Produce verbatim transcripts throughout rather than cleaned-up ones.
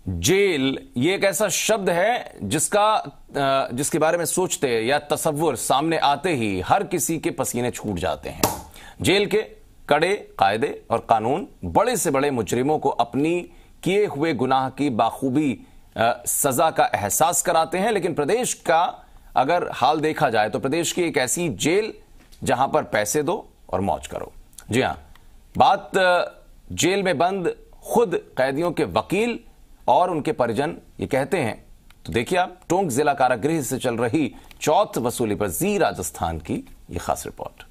Jail ये एक ऐसा शब्द है जिसका जिसके बारे में सोचते या तसव्वुर सामने आते ही हर किसी के पसीने छूट जाते हैं। जेल के कड़े कायदे और कानून बड़े से बड़े मुजरिमों को अपनी किए हुए गुनाह की बाखूबी सजा का एहसास कराते हैं। लेकिन प्रदेश का अगर हाल देखा जाए तो प्रदेश की एक ऐसी जेल जहां पर पैसे दो और मौज करो। जी हां, बात जेल में बंद खुद कैदियों के वकील और उनके परिजन ये कहते हैं। तो देखिए आप टोंक जिला कारागृह से चल रही चौथ वसूली पर जी राजस्थान की ये खास रिपोर्ट।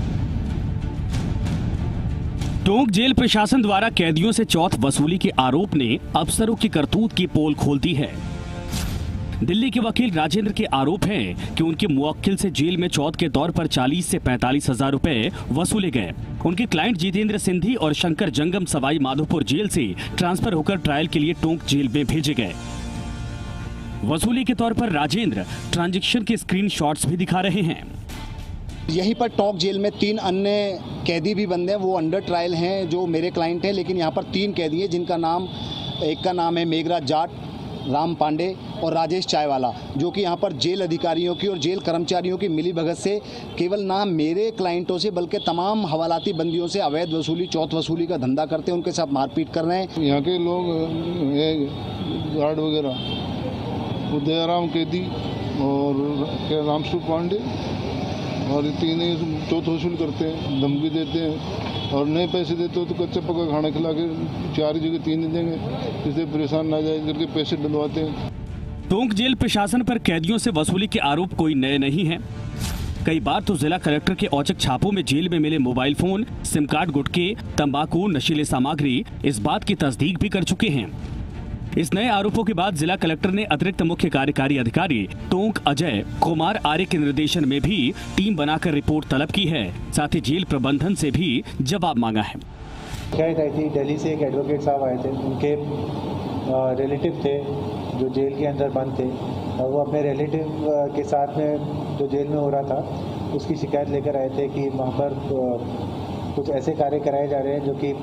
टोंक जेल प्रशासन द्वारा कैदियों से चौथ वसूली के आरोप ने अफसरों की करतूत की पोल खोल दी है। दिल्ली के वकील राजेंद्र के आरोप हैं कि उनके मुवक्किल से जेल में चौथ के तौर पर चालीस से पैंतालीस हजार रुपए वसूले गए। उनके क्लाइंट जितेंद्र सिंधी और शंकर जंगम सवाई माधोपुर जेल से ट्रांसफर होकर ट्रायल के लिए टोंक जेल में भेजे गए। वसूली के तौर पर राजेंद्र ट्रांजैक्शन के स्क्रीनशॉट्स भी दिखा रहे हैं। यहीं पर टोंक जेल में तीन अन्य कैदी भी बंद हैं, वो अंडर ट्रायल हैं जो मेरे क्लाइंट हैं। लेकिन यहाँ पर तीन कैदी हैं जिनका नाम, एक का नाम है मेघराज जाट, राम पांडे और राजेश चायवाला, जो कि यहाँ पर जेल अधिकारियों की और जेल कर्मचारियों की मिलीभगत से केवल ना मेरे क्लाइंटों से बल्कि तमाम हवालाती बंदियों से अवैध वसूली, चौथ वसूली का धंधा करते हैं, उनके साथ मारपीट कर रहे हैं। यहाँ के लोग गार्ड वगैरह उदयराम कैदी और रामसू पांडे और तीन चौथ वसूल करते हैं, धमकी देते हैं और नए पैसे देते हो तो कच्चा पक्का खाना खिला के चार जगह तीन ही देंगे, जिससे परेशान ना जाए करके पैसे डलवाते हैं। टोंक जेल प्रशासन पर कैदियों से वसूली के आरोप कोई नए नहीं हैं। कई बार तो जिला कलेक्टर के औचक छापों में जेल में मिले मोबाइल फोन, सिम कार्ड, गुटखे, तंबाकू, नशीले सामग्री इस बात की तस्दीक भी कर चुके हैं। इस नए आरोपों के बाद जिला कलेक्टर ने अतिरिक्त मुख्य कार्यकारी अधिकारी टोंक अजय कुमार आर्य के निर्देशन में भी टीम बनाकर रिपोर्ट तलब की है। साथ ही जेल प्रबंधन से भी जवाब मांगा है। शिकायत आई थी, दिल्ली से एक एडवोकेट साहब आए थे, उनके रिलेटिव थे जो जेल के अंदर बंद थे और वो अपने रिलेटिव के साथ में जो जेल में हो रहा था उसकी शिकायत लेकर आए थे कि वहाँ पर कुछ ऐसे कार्य कराए जा रहे हैं जो कि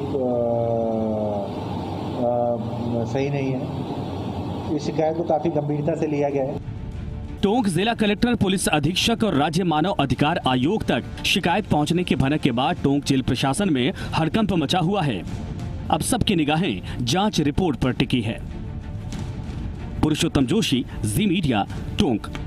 सही नहीं है। इस शिकायत को काफी गंभीरता से लिया गया है। टोंक जिला कलेक्टर, पुलिस अधीक्षक और राज्य मानव अधिकार आयोग तक शिकायत पहुंचने के भनक के बाद टोंक जेल प्रशासन में हड़कंप मचा हुआ है। अब सबकी निगाहें जांच रिपोर्ट पर टिकी है। Purushottam Joshi, Zee media, Tonk.